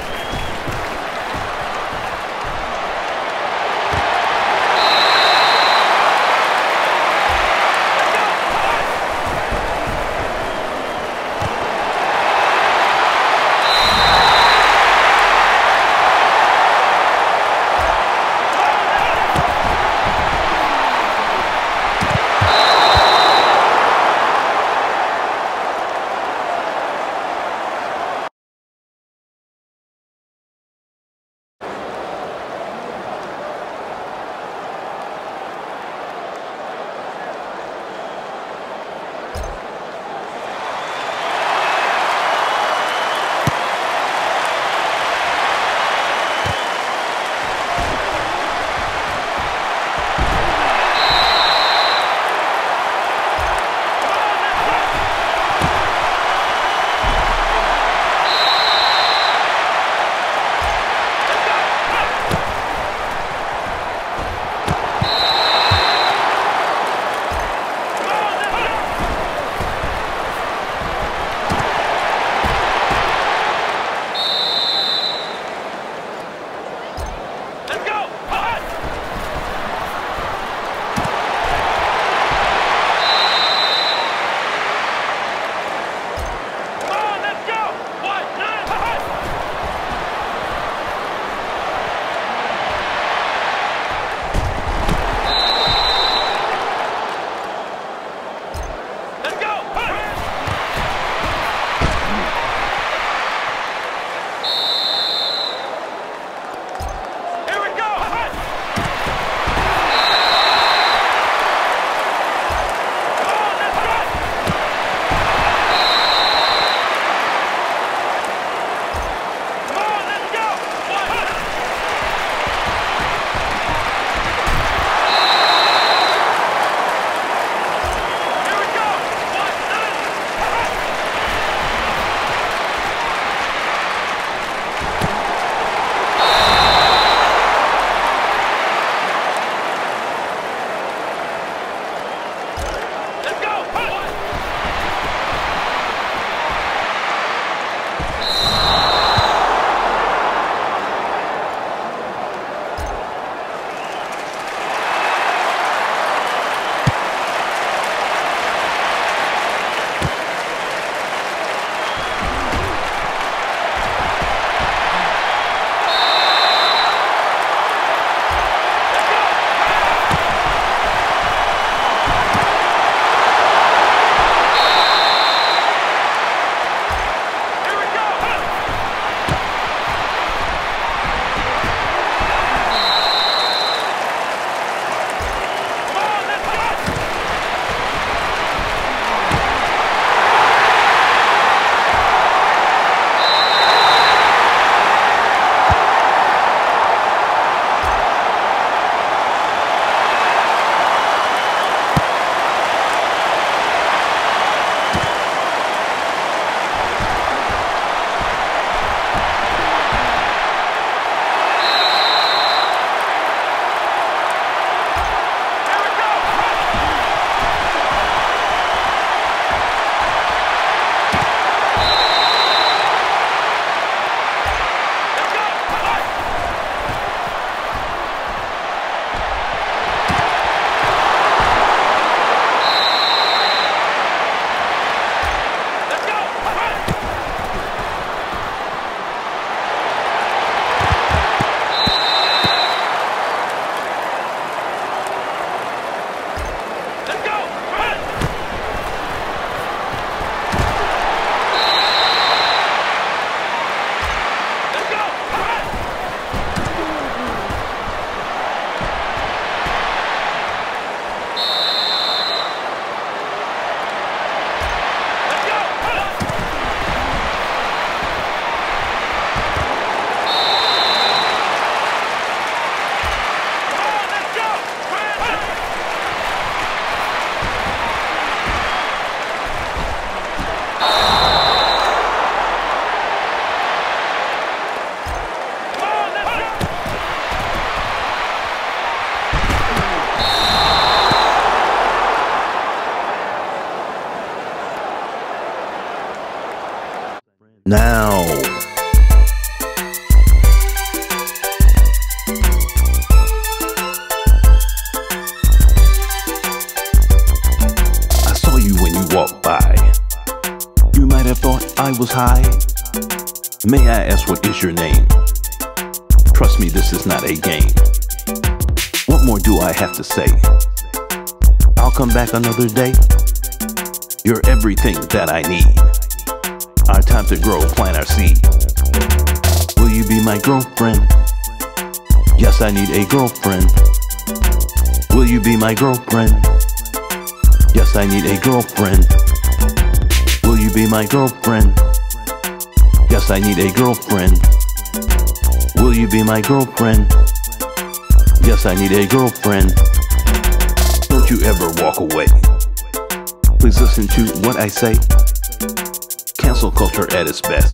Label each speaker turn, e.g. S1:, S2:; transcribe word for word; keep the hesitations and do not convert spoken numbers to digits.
S1: Now, might have thought I was high. May I ask, what is your name? Trust me, this is not a game. What more do I have to say? I'll come back another day. You're everything that I need. Our time to grow, plant our seed. Will you be my girlfriend? Yes, I need a girlfriend. Will you be my girlfriend? Yes, I need a girlfriend. Will you be my girlfriend? Yes, I need a girlfriend. Will you be my girlfriend? Yes, I need a girlfriend. Don't you ever walk away. Please listen to what I say. Cancel culture at its best.